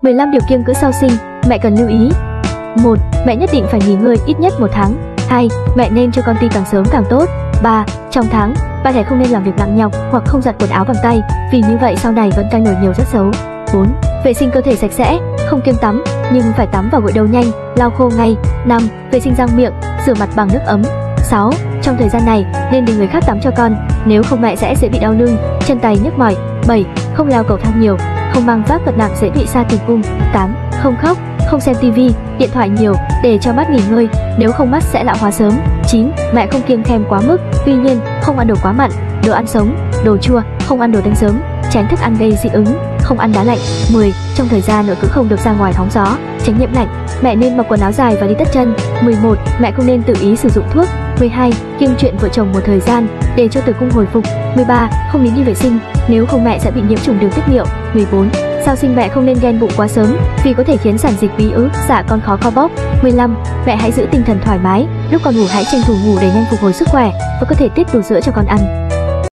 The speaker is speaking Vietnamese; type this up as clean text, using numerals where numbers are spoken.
15 điều kiêng cữ sau sinh, mẹ cần lưu ý. 1. Mẹ nhất định phải nghỉ ngơi ít nhất 1 tháng. 2. Mẹ nên cho con ti càng sớm càng tốt. 3. Trong tháng, ba trẻ không nên làm việc nặng nhọc hoặc không giặt quần áo bằng tay, vì như vậy sau này vẫn cai nổi nhiều rất xấu. 4. Vệ sinh cơ thể sạch sẽ, không kiêng tắm, nhưng phải tắm vào gội đầu nhanh, lau khô ngay. 5. Vệ sinh răng miệng, rửa mặt bằng nước ấm. 6. Trong thời gian này, nên để người khác tắm cho con, nếu không mẹ sẽ dễ bị đau lưng, chân tay nhức mỏi. 7. Không leo cầu thang nhiều, không mang vác vật nặng dễ bị sa tử cung. 8. Không khóc, không xem tivi, điện thoại nhiều, để cho mắt nghỉ ngơi, nếu không mắt sẽ lão hóa sớm. 9. Mẹ không kiêng khem quá mức, tuy nhiên không ăn đồ quá mặn, đồ ăn sống, đồ chua, không ăn đồ đánh sớm, tránh thức ăn gây dị ứng, không ăn đá lạnh. 10. Trong thời gian nội cữ không được ra ngoài hóng gió, tránh nhiễm lạnh. Mẹ nên mặc quần áo dài và đi tất chân. 11. Mẹ không nên tự ý sử dụng thuốc. 12. Kiêng chuyện vợ chồng một thời gian để cho tử cung hồi phục. 13. Không nín đi vệ sinh, nếu không mẹ sẽ bị nhiễm trùng đường tiết niệu. 14. Sau sinh mẹ không nên ghen bụng quá sớm, vì có thể khiến sản dịch bí ứ, dạ con khó co bóp. 15. Mẹ hãy giữ tinh thần thoải mái, lúc còn ngủ hãy tranh thủ ngủ để nhanh phục hồi sức khỏe và có thể tiết đủ sữa cho con ăn.